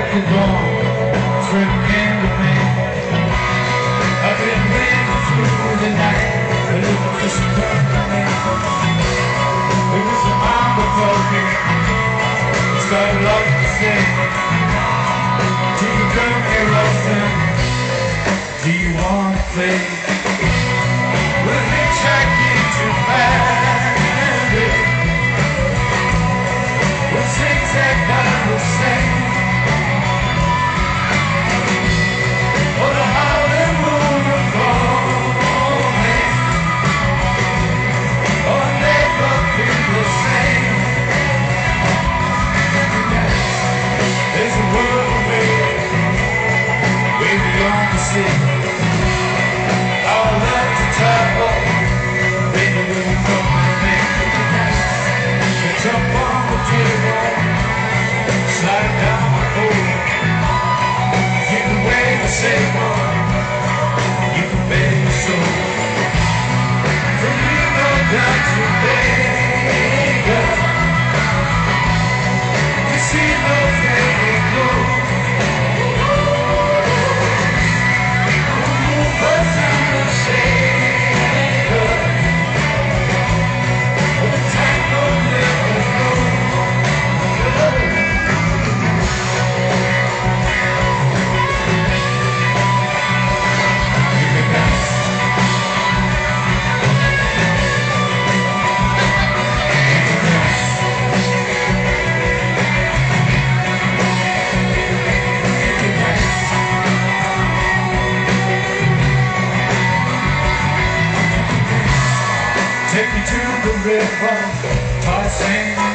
is gone, swimming into me. I've been waiting through the night, but it was just company. It was a mama told me, it's got a lot to say. Do you come here often? Do you want to play? We'll hitchhike into Miami. We'll zigzag down the sand. Oh, the Hollywood romance. Oh, never be the same. There's a world away, way beyond the sea. Our love to travel, baby, will you come with me? You jump on the table, slide down my pole. You can wave a sailboat, you can bet your soul. From Rio down to Vegas, you see those fading clothes. Take me to the river, tossing